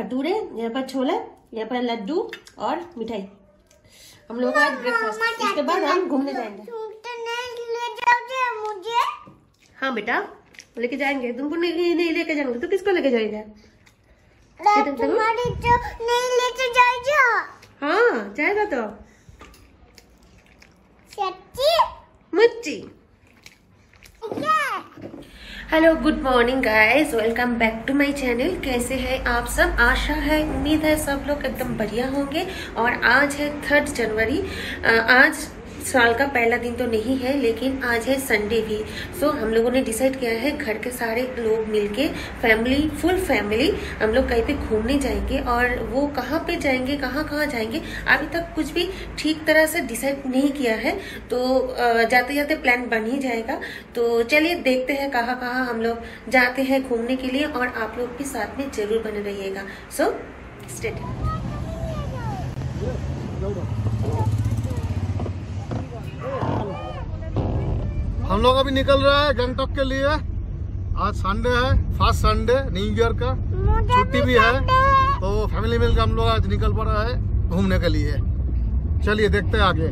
भटूरे, यहाँ पर छोले, यहाँ पर लड्डू और मिठाई। हम लोग आज ब्रेकफास्ट, इसके बाद हम घूमने जाएंगे। मुझे हाँ बेटा लेके जाएंगे, तुमको नहीं लेके जाएंगे तो किसको लेके जाएंगे? तुम्हारी तो नहीं लेके जाएगा। हाँ जाएगा तो सच्ची मुच्ची। Hello good morning guys, welcome back to my channel. कैसे हैं आप सब? आशा है, उम्मीद है सब लोग एकदम बढ़िया होंगे। और आज है 3 जनवरी। आज साल का पहला दिन तो नहीं है, लेकिन आज है संडे भी। सो हम लोगों ने डिसाइड किया है घर के सारे लोग मिलके, फैमिली, फुल फैमिली हम लोग कहीं पे घूमने जाएंगे। और वो कहाँ पे जाएंगे, कहाँ जाएंगे अभी तक कुछ भी ठीक तरह से डिसाइड नहीं किया है, तो जाते जाते प्लान बन ही जाएगा। तो चलिए देखते हैं कहाँ हम लोग जाते हैं घूमने के लिए, और आप लोग भी साथ में जरूर बने रहिएगा। So stay tuned. हम लोग अभी निकल रहे हैं गंगटोक के लिए। आज संडे है, फर्स्ट संडे न्यू ईयर का, छुट्टी भी है, तो फैमिली मिलकर हम लोग आज निकल पड़ा है घूमने के लिए। चलिए देखते हैं आगे।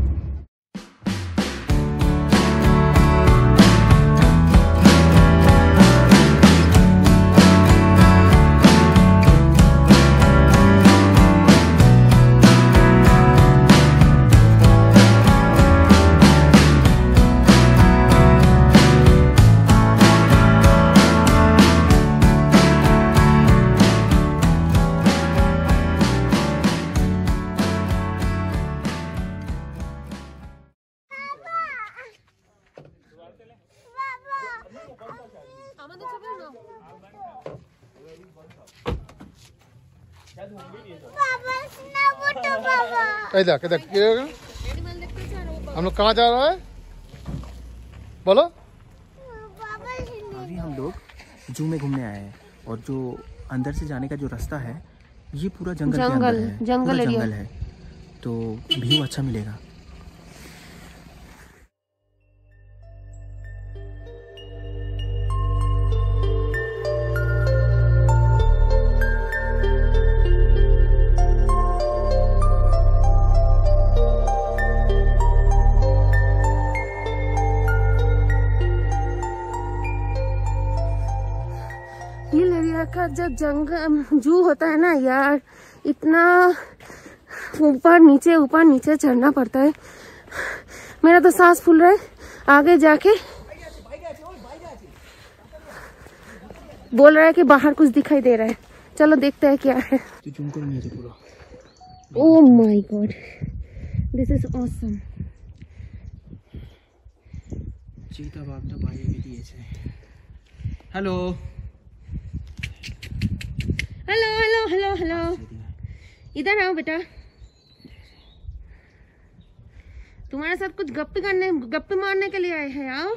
हम लोग कहाँ जा रहा है बोलो? अभी हम लोग जू में घूमने आए हैं, और जो अंदर से जाने का जो रास्ता है ये पूरा जंगल के अंदर है, जंगल है, तो व्यू अच्छा मिलेगा। का जब जंगल जू होता है ना यार, इतना ऊपर नीचे चढ़ना पड़ता है। मेरा तो सांस फूल रहा है। आगे जाके बोल रहा है कि बाहर कुछ दिखाई दे रहा है। चलो देखते हैं क्या है। Oh my God, this is awesome. चीता बाघ हेलो हेलो, इधर आओ बेटा, तुम्हारे साथ कुछ गप्पे मारने के लिए आए हैं। आओ।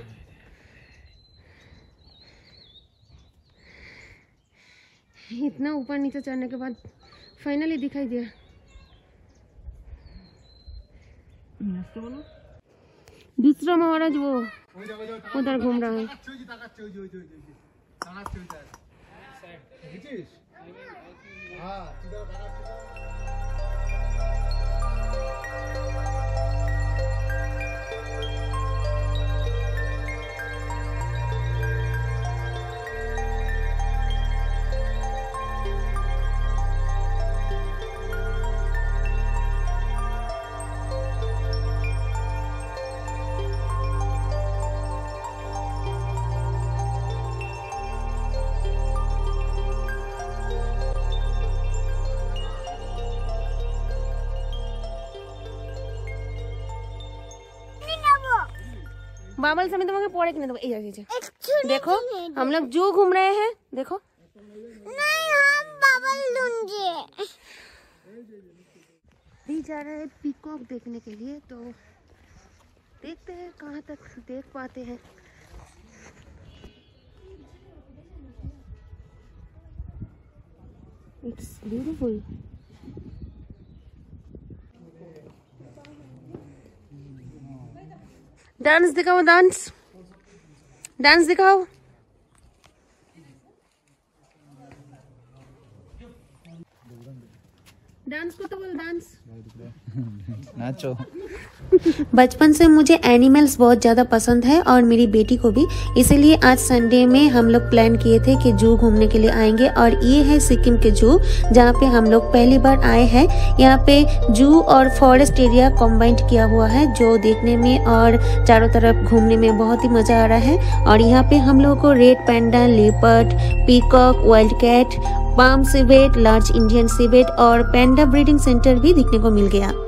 इतना ऊपर नीचे चढ़ने के बाद फाइनली दिखाई दिया। दूसरा महाराज वो उधर घूम रहा है। बाबल समय तुम्हें पड़े कि नहीं? देखो हम लोग जू घूम रहे हैं। देखो नहीं, हम बाबल लूंगे भी जा रहे हैं पीकॉक देखने के लिए। तो देखते हैं कहाँ तक देख पाते हैं। It's beautiful. डांस दिखाओ, डांस दिखाओ। डांस को तो बोल, डांस नाचो। बचपन से मुझे एनिमल्स बहुत ज़्यादा पसंद है और मेरी बेटी को भी, इसीलिए आज संडे में हम लोग प्लान किए थे कि जू घूमने के लिए आएंगे। और ये है सिक्किम के जू, जहाँ पे हम लोग पहली बार आए हैं। यहाँ पे जू और फॉरेस्ट एरिया कॉम्बाइंड किया हुआ है, जो देखने में और चारों तरफ घूमने में बहुत ही मज़ा आ रहा है। और यहाँ पे हम लोगों को red panda, leopard, peacock, wild cat, palm civet, large Indian civet और पैंडा ब्रीडिंग सेंटर भी देखने को मिल गया।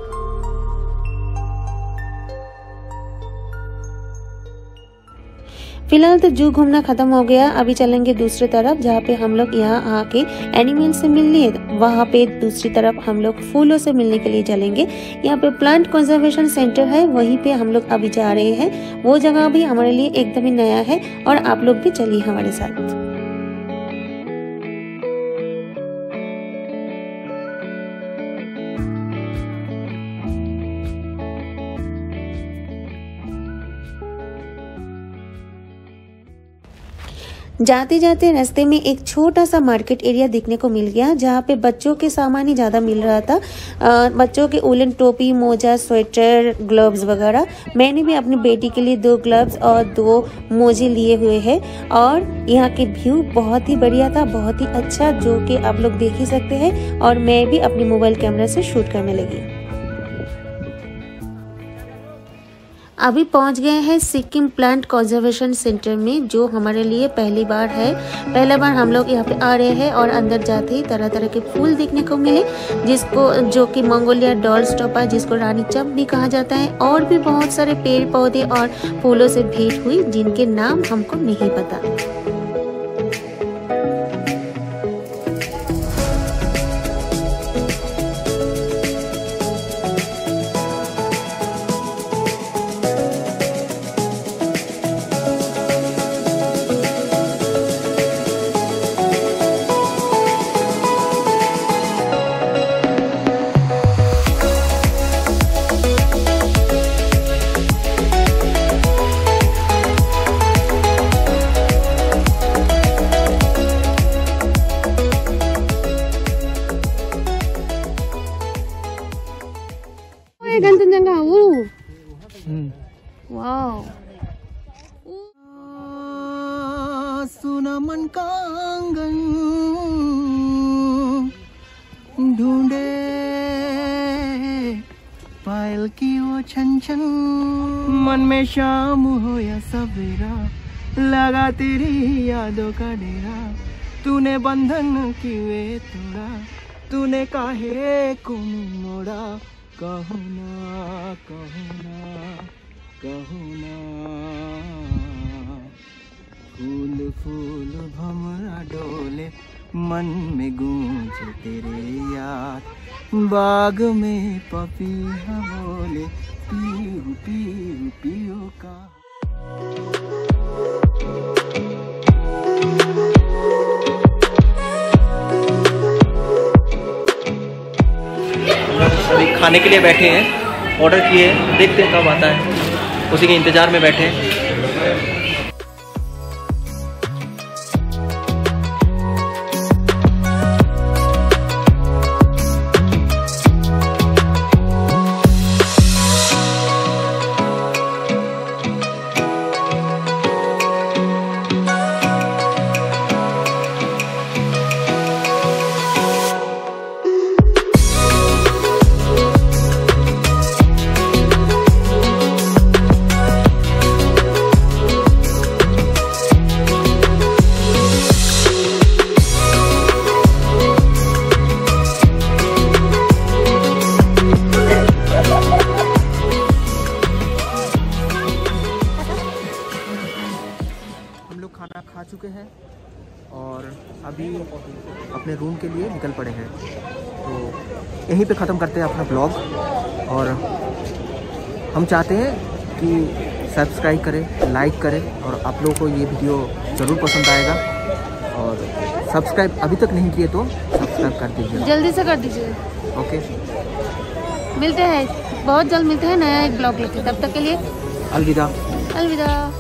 फिलहाल तो जू घूमना खत्म हो गया, अभी चलेंगे दूसरी तरफ, जहाँ पे हम लोग यहाँ आके एनिमल से मिलने, वहाँ पे दूसरी तरफ हम लोग फूलों से मिलने के लिए चलेंगे। यहाँ पे प्लांट कंजर्वेशन सेंटर है, वहीं पे हम लोग अभी जा रहे हैं। वो जगह भी हमारे लिए एकदम ही नया है और आप लोग भी चलिए हमारे साथ। जाते जाते रास्ते में एक छोटा सा मार्केट एरिया देखने को मिल गया, जहाँ पे बच्चों के सामान ही ज़्यादा मिल रहा था। बच्चों के उलन टोपी, मोजा, स्वेटर, ग्लव्स वगैरह। मैंने भी अपनी बेटी के लिए 2 ग्लव्स और 2 मोजे लिए हुए हैं। और यहाँ के व्यू बहुत ही बढ़िया था, बहुत ही अच्छा, जो कि आप लोग देख ही सकते हैं। और मैं भी अपनी मोबाइल कैमरा से शूट करने लगी। अभी पहुंच गए हैं सिक्किम प्लांट कंजर्वेशन सेंटर में, जो हमारे लिए पहली बार है। पहला बार हम लोग यहाँ पे आ रहे हैं। और अंदर जाते ही तरह तरह के फूल देखने को मिले, जो कि मंगोलिया डॉर्स्टोपा, जिसको रानी चंप भी कहा जाता है। और भी बहुत सारे पेड़ पौधे और फूलों से भेंट हुई, जिनके नाम हमको नहीं पता। कंचनजंगा, वाओ, सुना मन का आंगन ढूंढे पायल की वो छन छन, मन में शाम हो या सवेरा, लगा तेरी यादों का डेरा। तूने बंधन किए तोड़ा, तूने काहे को मोड़ा, कहो ना कहो ना कहो ना। फूल फूल भमरा डोले, मन में गूंजे तेरे याद, बाग में पपीहा बोले, पीहू पीहू पीहू का। अभी खाने के लिए बैठे हैं, ऑर्डर किए, देखते हैं कब आता है, उसी के इंतज़ार में बैठे हैं। खाना खा चुके हैं और अभी अपने रूम के लिए निकल पड़े हैं। तो यहीं पे ख़त्म करते हैं अपना ब्लॉग। और हम चाहते हैं कि सब्सक्राइब करें, लाइक करें, और आप लोगों को ये वीडियो ज़रूर पसंद आएगा। और सब्सक्राइब अभी तक नहीं किए तो सब्सक्राइब कर दीजिए, जल्दी से कर दीजिए। ओके, मिलते हैं बहुत जल्द, मिलते हैं नया एक ब्लॉग लेके। तब तक के लिए अलविदा। अलविदा।